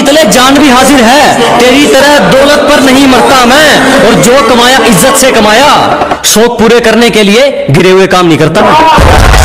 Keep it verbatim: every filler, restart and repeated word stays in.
जीत ले जान भी हाजिर है, तेरी तरह दौलत पर नहीं मरता मैं, और जो कमाया इज्जत से कमाया, शौक पूरे करने के लिए गिरे हुए काम नहीं करता मैं।